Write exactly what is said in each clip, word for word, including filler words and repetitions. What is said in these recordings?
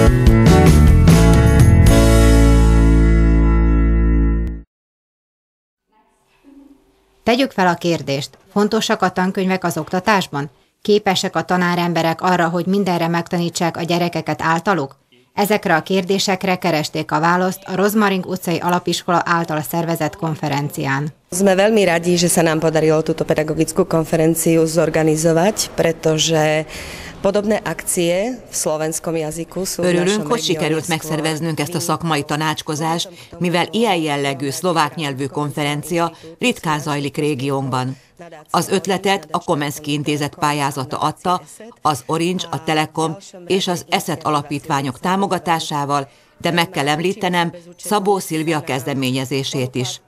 Tegyük fel a kérdést, fontosak a tankönyvek az oktatásban? Képesek a tanáremberek arra, hogy mindenre megtanítsák a gyerekeket általuk? Ezekre a kérdésekre keresték a választ a Rozmaring utcai alapiskola által szervezett konferencián. Sme veľmi radi, že sa nám podarilo túto pedagogickú konferenciu zorganizovať, pretože podobné akcie v slovenskom jazyku sú. Örülünk, hogy sikerült megszerveznünk ezt a szakmai tanácskozást, mivel ilyen jellegű szlovák nyelvű konferencia ritkán zajlik régiónkban. Az ötletet a Komenszki Intézet pályázata adta, az Orange, a Telekom és az Eszet alapítványok támogatásával, de meg kell említenem Szabó Szilvia kezdeményezését is.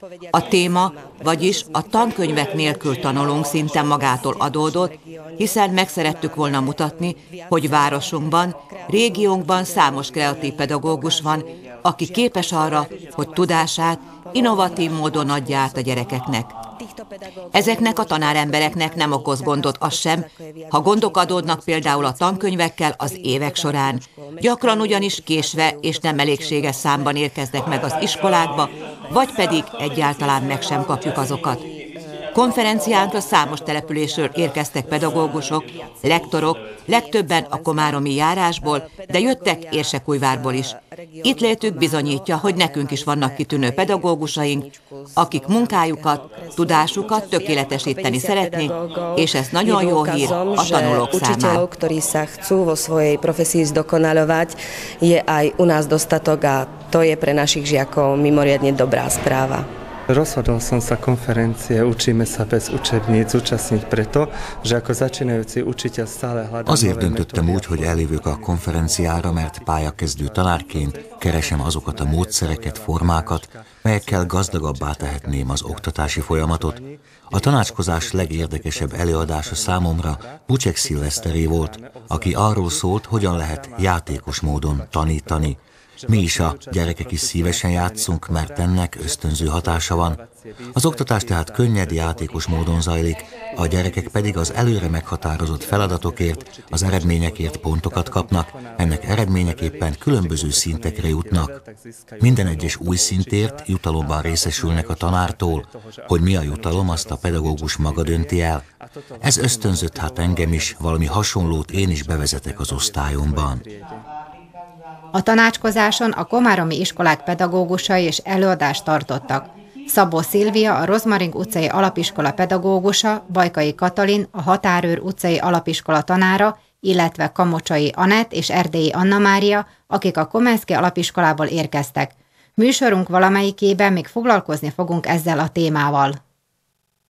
A téma, vagyis a tankönyvek nélkül tanulunk szinte magától adódott, hiszen meg szerettük volna mutatni, hogy városunkban, régiónkban számos kreatív pedagógus van, aki képes arra, hogy tudását innovatív módon adja át a gyerekeknek. Ezeknek a tanárembereknek nem okoz gondot az sem, ha gondok adódnak például a tankönyvekkel az évek során. Gyakran ugyanis késve és nem elégséges számban érkeznek meg az iskolákba, vagy pedig egyáltalán meg sem kapjuk azokat. Konferenciánkra számos településről érkeztek pedagógusok, lektorok, legtöbben a komáromi járásból, de jöttek Érsekújvárból is. Itt létük bizonyítja, hogy nekünk is vannak kitűnő pedagógusaink, akik munkájukat, tudásukat tökéletesíteni szeretnék, és ez nagyon jó hír a tanulók számára. Ktorí sa chcú vo svojej profesii zdokonaľovať, je aj u nás dostatok a to je pre našich žiakov mimoriadne dobrá správa. Rozhodol som sa konferencie Učíme sa bez učebníc zúčastniť preto, že ako začínajúci učiteľ stále hľadám. Azért döntöttem úgy, hogy eljövök a konferenciára, mert pályakezdő tanárként keresem azokat a módszereket, formákat, melyekkel gazdagabbá tehetném az oktatási folyamatot. A tanácskozás legérdekesebb előadása számomra Bucsek Szilveszteré volt, aki arról szólt, hogyan lehet játékos módon tanítani. Mi is, a gyerekek is szívesen játszunk, mert ennek ösztönző hatása van. Az oktatás tehát könnyed, játékos módon zajlik, a gyerekek pedig az előre meghatározott feladatokért, az eredményekért pontokat kapnak, ennek eredményeképpen különböző szintekre jutnak. Minden egyes új szintért jutalomban részesülnek a tanártól, hogy mi a jutalom, azt a pedagógus maga dönti el. Ez ösztönzött hát engem is, valami hasonlót én is bevezetek az osztályomban. A tanácskozáson a komáromi iskolák pedagógusai és előadást tartottak. Szabó Szilvia, a Rozmaring utcai alapiskola pedagógusa, Bajkai Katalin, a Határőr utcai alapiskola tanára, illetve Kamocsai Anett és Erdélyi Anna Mária, akik a Komenszki alapiskolából érkeztek. Műsorunk valamelyikében még foglalkozni fogunk ezzel a témával.